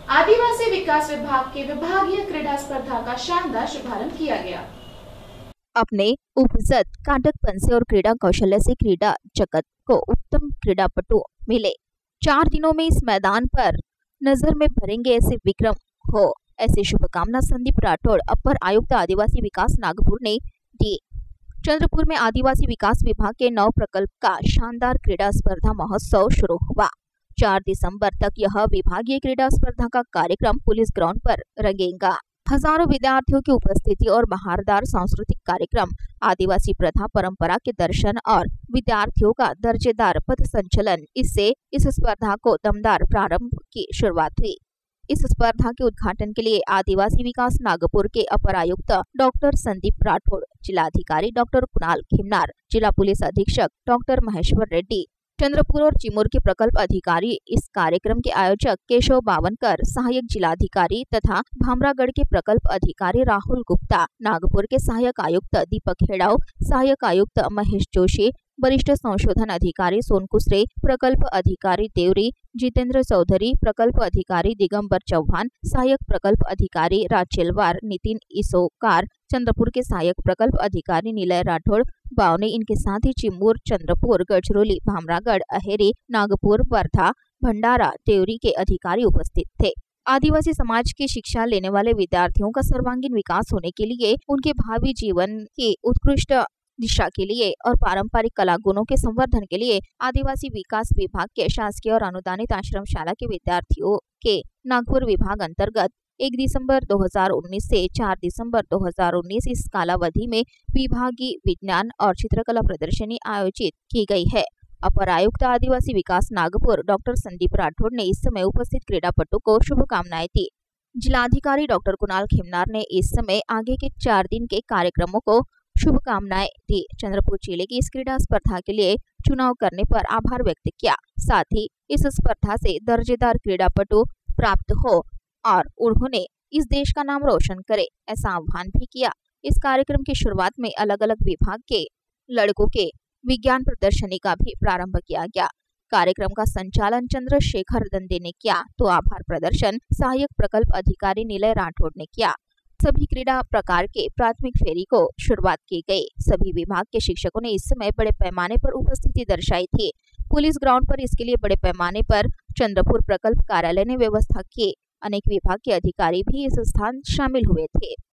आदिवासी विकास विभाग के विभागीय क्रीड़ा स्पर्धा का शानदार शुभारंभ किया गया। अपने उपजत काटकपन से और क्रीड़ा कौशल्य से क्रीड़ा जगत को उत्तम क्रीड़ापटु मिले। 4 दिनों में इस मैदान पर नजर में भरेंगे ऐसे विक्रम हो, ऐसी शुभकामना संदीप राठौड़, अपर आयुक्त आदिवासी विकास नागपुर ने दी। चंद्रपुर में आदिवासी विकास विभाग के 9 प्रकल्प का शानदार क्रीड़ा स्पर्धा महोत्सव शुरू हुआ। 4 दिसंबर तक यह विभागीय क्रीड़ा स्पर्धा का कार्यक्रम पुलिस ग्राउंड पर रंगेगा। हजारों विद्यार्थियों की उपस्थिति और बहारदार सांस्कृतिक कार्यक्रम, आदिवासी प्रथा परंपरा के दर्शन और विद्यार्थियों का दर्जेदार पथ संचलन, इससे इस स्पर्धा को दमदार प्रारंभ की शुरुआत हुई। इस स्पर्धा के उद्घाटन के लिए आदिवासी विकास नागपुर के अपर आयुक्त डॉक्टर संदीप राठौड़, जिलाधिकारी डॉक्टर कुणाल खिमनार, जिला पुलिस अधीक्षक डॉक्टर महेश्वर रेड्डी, चंद्रपुर और चिमूर के प्रकल्प अधिकारी, इस कार्यक्रम के आयोजक केशव बावनकर, सहायक जिलाधिकारी तथा भामरागढ़ के प्रकल्प अधिकारी राहुल गुप्ता, नागपुर के सहायक आयुक्त दीपक हेड़ाव, सहायक आयुक्त महेश जोशी, वरिष्ठ संशोधन अधिकारी सोन कुसरे, प्रकल्प अधिकारी देवरी जितेंद्र चौधरी, प्रकल्प अधिकारी दिगंबर चौहान, सहायक प्रकल्प अधिकारी राचेलवार नितिन इसोकार, चंद्रपुर के सहायक प्रकल्प अधिकारी नीलय राठौड़ बावने, इनके साथ ही चिमूर, चंद्रपुर, गढ़चिरौली, भामरागढ़, अहेरी, नागपुर, वर्धा, भंडारा, देवरी के अधिकारी उपस्थित थे। आदिवासी समाज की शिक्षा लेने वाले विद्यार्थियों का सर्वांगीण विकास होने के लिए, उनके भावी जीवन की उत्कृष्ट दिशा के लिए और पारंपरिक कला गुणों के संवर्धन के लिए आदिवासी विकास विभाग के शासकीय और अनुदानित आश्रम शाला के विद्यार्थियों के नागपुर विभाग अंतर्गत 1 दिसंबर 2019 से 4 दिसंबर 2019 इस कालावधि में विभागीय विज्ञान और चित्रकला प्रदर्शनी आयोजित की गई है। अपर आयुक्त आदिवासी विकास नागपुर डॉक्टर संदीप राठौड़ ने इस समय उपस्थित क्रीड़ापटु को शुभकामनाएं दी। जिलाधिकारी डॉक्टर कुणाल खिमनार ने इस समय आगे के 4 दिन के कार्यक्रमों को शुभकामनाएं दी। चंद्रपुर जिले की इस क्रीड़ा स्पर्धा के लिए चुनाव करने पर आभार व्यक्त किया। साथ ही इस स्पर्धा से दर्जेदार क्रीड़ापटु प्राप्त हो और उन्होंने इस देश का नाम रोशन करे, ऐसा आह्वान भी किया। इस कार्यक्रम की शुरुआत में अलग अलग विभाग के लड़कों के विज्ञान प्रदर्शनी का भी प्रारंभ किया गया। कार्यक्रम का संचालन चंद्रशेखर दंदे ने किया तो आभार प्रदर्शन सहायक प्रकल्प अधिकारी नीलय राठौड़ ने किया। सभी क्रीड़ा प्रकार के प्राथमिक फेरी को शुरुआत की गई। सभी विभाग के शिक्षकों ने इस समय बड़े पैमाने पर उपस्थिति दर्शाई थी। पुलिस ग्राउंड पर इसके लिए बड़े पैमाने पर चंद्रपुर प्रकल्प कार्यालय ने व्यवस्था की। अनेक विभाग के अधिकारी भी इस स्थान शामिल हुए थे।